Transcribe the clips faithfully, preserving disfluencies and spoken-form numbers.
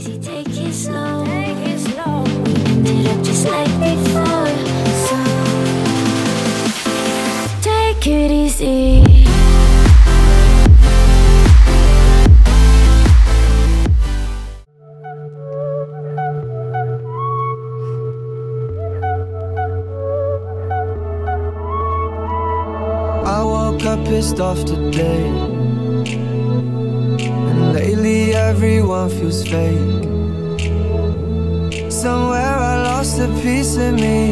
easy, take it slow. Take it slow. We ended up just like before. So take it easy. I woke up pissed off today, and lately everyone feels fake. Somewhere I lost a piece of me,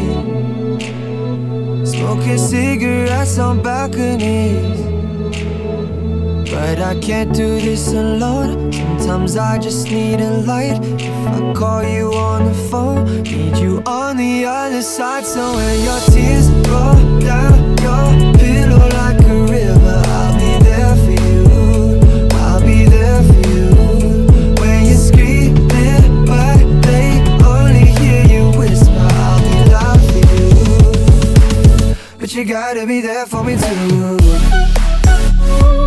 smoking cigarettes on balconies. But I can't do this alone. Sometimes I just need a light. If I call you on the phone, need you on the other side. So when your tears roll down your pillow like a river, I'll be there for you. I'll be there for you. When you're screaming but they only hear you whisper, I'll be loud for you. But you gotta be there for me too.